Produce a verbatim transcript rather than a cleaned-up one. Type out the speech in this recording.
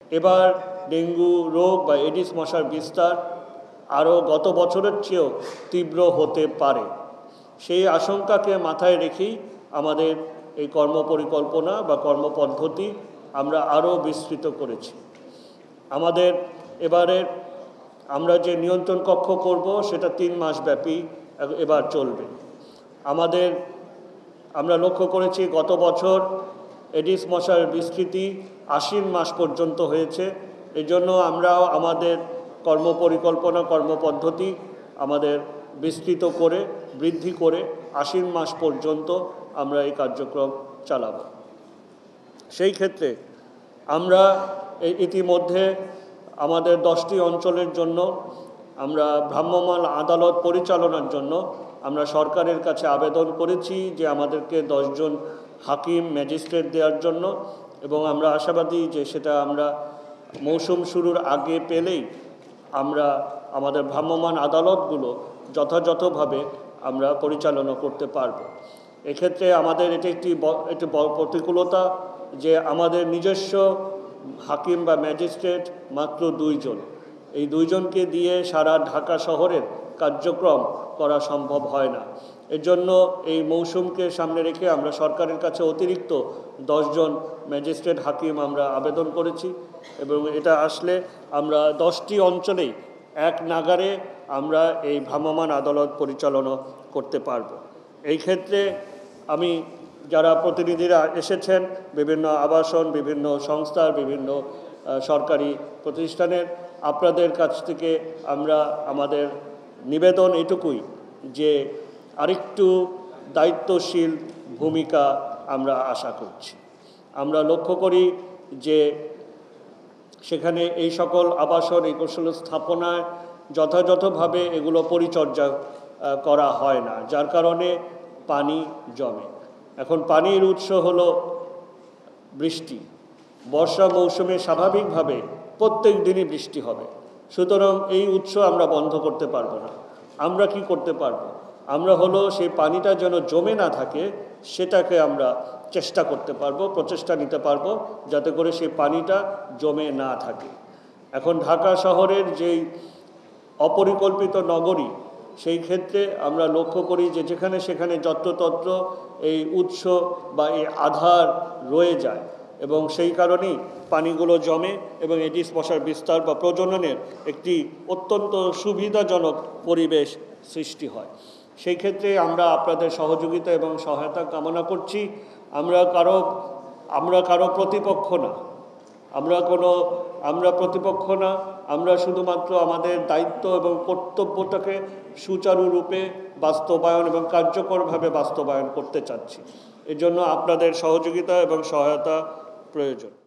এবার ডেঙ্গু রোগ বা এডিস মশার বিস্তার আরও গত বছরের চেয়েও তীব্র হতে পারে। সেই আশঙ্কাকে মাথায় রেখেই আমাদের এই কর্মপরিকল্পনা বা কর্মপদ্ধতি আমরা আরও বিস্তৃত করেছি। আমাদের এবারে আমরা যে নিয়ন্ত্রণ কক্ষ করব সেটা তিন মাস ব্যাপী এবার চলবে। আমাদের আমরা লক্ষ্য করেছি গত বছর এডিস মশার বিস্তৃতি আশ্বিন মাস পর্যন্ত হয়েছে। এই জন্য আমরাও আমাদের কর্মপরিকল্পনা কর্মপদ্ধতি আমাদের বিস্তৃত করে বৃদ্ধি করে আশ্বিন মাস পর্যন্ত আমরা এই কার্যক্রম চালাব। সেই ক্ষেত্রে আমরা ইতিমধ্যে আমাদের দশটি অঞ্চলের জন্য আমরা ভ্রাম্যমাণ আদালত পরিচালনার জন্য আমরা সরকারের কাছে আবেদন করেছি যে আমাদেরকে দশজন হাকিম ম্যাজিস্ট্রেট দেওয়ার জন্য, এবং আমরা আশাবাদী যে সেটা আমরা মৌসুম শুরুর আগে পেলেই আমরা আমাদের ভ্রাম্যমাণ আদালতগুলো যথাযথভাবে আমরা পরিচালনা করতে পারব। এক্ষেত্রে আমাদের এটি একটি একটি প্রতিকূলতা যে আমাদের নিজস্ব হাকিম বা ম্যাজিস্ট্রেট মাত্র দুইজন। এই দুইজনকে দিয়ে সারা ঢাকা শহরের কার্যক্রম করা সম্ভব হয় না। এর জন্য এই মৌসুমকে সামনে রেখে আমরা সরকারের কাছে অতিরিক্ত দশজন ম্যাজিস্ট্রেট হাকিম আমরা আবেদন করেছি, এবং এটা আসলে আমরা দশটি অঞ্চলেই এক নাগারে আমরা এই ভ্রাম্যমাণ আদালত পরিচালনা করতে পারব। এই ক্ষেত্রে আমি যারা প্রতিনিধিরা এসেছেন বিভিন্ন আবাসন, বিভিন্ন সংস্থার, বিভিন্ন সরকারি প্রতিষ্ঠানের, আপনাদের কাছ থেকে আমরা আমাদের নিবেদন এটুকুই যে আরেকটু দায়িত্বশীল ভূমিকা আমরা আশা করছি। আমরা লক্ষ্য করি যে সেখানে এই সকল আবাসন এই কৌশল স্থাপনায় যথাযথভাবে এগুলো পরিচর্যা করা হয় না, যার কারণে পানি জমে। এখন পানির উৎস হলো বৃষ্টি। বর্ষা মৌসুমে স্বাভাবিকভাবে প্রত্যেক দিনই বৃষ্টি হবে, সুতরাং এই উৎস আমরা বন্ধ করতে পারবো না। আমরা কি করতে পারবো? আমরা হলো সেই পানিটা যেন জমে না থাকে সেটাকে আমরা চেষ্টা করতে পারবো, প্রচেষ্টা নিতে পারবো যাতে করে সেই পানিটা জমে না থাকে। এখন ঢাকা শহরের যেই অপরিকল্পিত নগরী, সেই ক্ষেত্রে আমরা লক্ষ্য করি যে যেখানে সেখানে যত্রতত্র এই উৎস বা এই আধার রয়ে যায়, এবং সেই কারণেই পানিগুলো জমে এবং এডিস মশার বিস্তার বা প্রজননের একটি অত্যন্ত সুবিধাজনক পরিবেশ সৃষ্টি হয়। সেই ক্ষেত্রে আমরা আপনাদের সহযোগিতা এবং সহায়তা কামনা করছি। আমরা কারো আমরা কারো প্রতিপক্ষ না, আমরা কোনো আমরা প্রতিপক্ষ না আমরা শুধুমাত্র আমাদের দায়িত্ব এবং কর্তব্যটাকে সুচারুরূপে বাস্তবায়ন এবং কার্যকরভাবে বাস্তবায়ন করতে চাচ্ছি। এজন্য আপনাদের সহযোগিতা এবং সহায়তা প্রয়োজন।